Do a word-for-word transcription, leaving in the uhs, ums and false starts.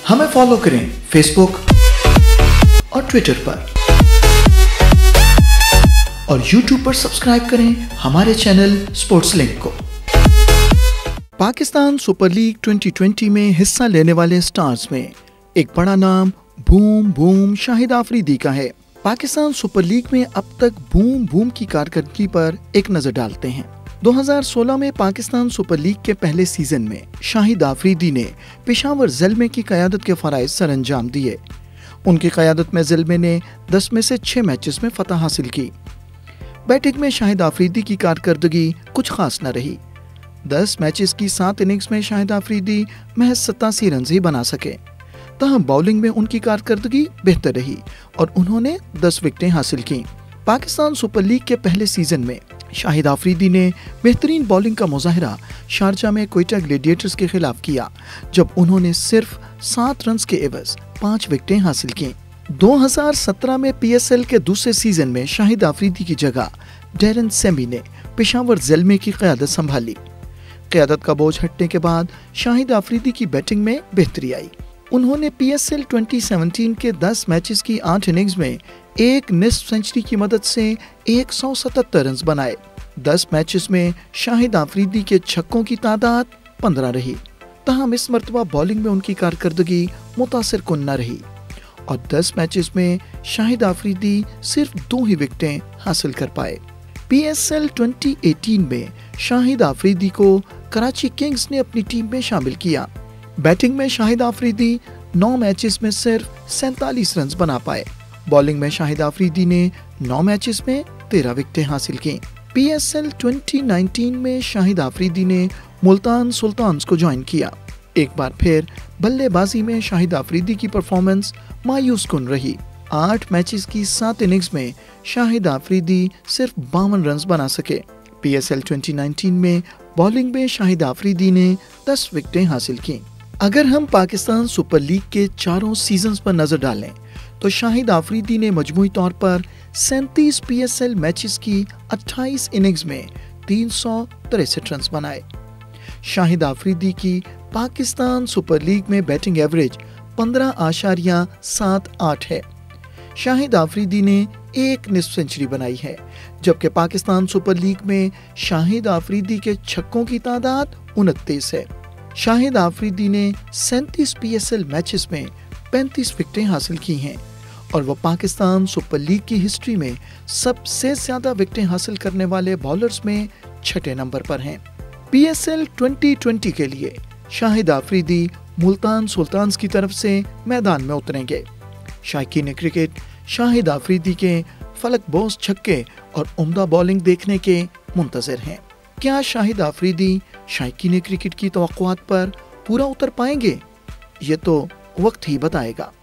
हमें फॉलो करें फेसबुक और ट्विटर पर और यूट्यूब पर सब्सक्राइब करें हमारे चैनल स्पोर्ट्स लिंक को। Pakistan super league twenty twenty में हिस्सा लेने वाले स्टार्स में एक बड़ा नाम बूम बूम शाहिद आफरीदी का है। पाकिस्तान सुपर लीग में अब तक बूम बूम की कारकर्दगी पर एक नजर डालते हैं। दो हज़ार सोलह में पाकिस्तान सुपर लीग के पहले सीजन में शाहिद आफरीदी ने पेशावर ज़ल्मी की क़यादत के फ़राइज़ सर अंजाम दिए। उनकी क़यादत में ज़ल्मी ने दस में से छह मैचेस में फतह हासिल की। बैटिंग में शाहिद आफरीदी की कारकर्दगी कुछ खास न रही। दस मैचेस की सात इनिंग्स में शाहिद आफरीदी महज सतासी रन ही बना सके। तहम बॉलिंग में उनकी कारकर्दगी बेहतर रही और उन्होंने दस विकेटें हासिल की। पाकिस्तान सुपर लीग के पहले सीजन में शाहिद आफरीदी ने बेहतरीन बॉलिंग का मुजाहरा शारजा में क्वेटा ग्लेडिएटर्स के खिलाफ किया, जब उन्होंने सिर्फ सात रन के एवज पाँच विकेटें हासिल की। दो हज़ार सत्रह में पी एस एल के दूसरे सीजन में शाहिद आफरीदी की जगह डैरन सेमी ने पेशावर ज़ल्मी की क़यादत संभाली। क़यादत का बोझ हटने के बाद शाहिद आफरीदी की बैटिंग में बेहतरी आई। उन्होंने P S L twenty seventeen के दस मैचेस की आठ इनिंग्स में एक निस्फ सेंचुरी की मदद से एक सौ सतहत्तर रन बनाए। दस मैचेस में शाहिद आफरीदी के छक्कों की तादाद पंद्रह रही। तहम इस मरतबा बॉलिंग में उनकी कारकर्दगी मुतासिर कुन न रही और दस मैचेस में शाहिद आफरीदी सिर्फ दो ही विकेटें हासिल कर पाए। P S L twenty eighteen में शाहिद आफरीदी को कराची किंग्स ने अपनी टीम में शामिल किया। बैटिंग में शाहिद आफरीदी नौ मैचेस में सिर्फ सैंतालीस रन बना पाए। बॉलिंग में शाहिद आफरीदी ने नौ मैचेस में तेरह विकेटें हासिल की। P S L twenty nineteen में शाहिद आफरीदी ने मुल्तान सुल्तान्स को ज्वाइन किया। एक बार फिर बल्लेबाजी में शाहिद आफरीदी की परफॉर्मेंस मायूस कुन रही। आठ मैचेस की सात इनिंग्स में शाहिद आफरीदी सिर्फ बावन रन बना सके। P S L twenty nineteen में बॉलिंग में शाहिद आफरीदी ने दस विकेटें हासिल की। अगर हम पाकिस्तान सुपर लीग के चारों सीजन्स पर नजर डालें तो शाहिद आफरीदी ने मजमूई तौर पर सैंतीस पी एस एल मैचेस की अट्ठाईस इनिंग्स में तीन सौ तिरसठ रन बनाए। शाहिद आफरीदी की पाकिस्तान सुपर लीग में बैटिंग एवरेज पंद्रह आशारिया सात आठ है। शाहिद आफरीदी ने एक निस्फ सेंचुरी बनाई है, जबकि पाकिस्तान सुपर लीग में शाहिद आफरीदी के छक्कों की तादाद उनतीस है। शाहिद आफरीदी ने सैंतीस पी एस एल मैचेस में पैंतीस विकेटें हासिल की हैं और वो पाकिस्तान सुपर लीग की हिस्ट्री में सबसे ज्यादा विकेटें हासिल करने वाले बॉलर्स में छठे नंबर पर हैं। P S L twenty twenty के लिए शाहिद आफरीदी मुल्तान सुल्तान्स की तरफ से मैदान में उतरेंगे। शायकीन क्रिकेट शाहिद आफरीदी के फलकबाज छक्के और उम्दा बॉलिंग देखने के मुंतज़िर हैं। क्या शाहिद आफरीदी शायकीन क्रिकेट की तवक्कुआत पर पूरा उतर पाएंगे? ये तो वक्त ही बताएगा।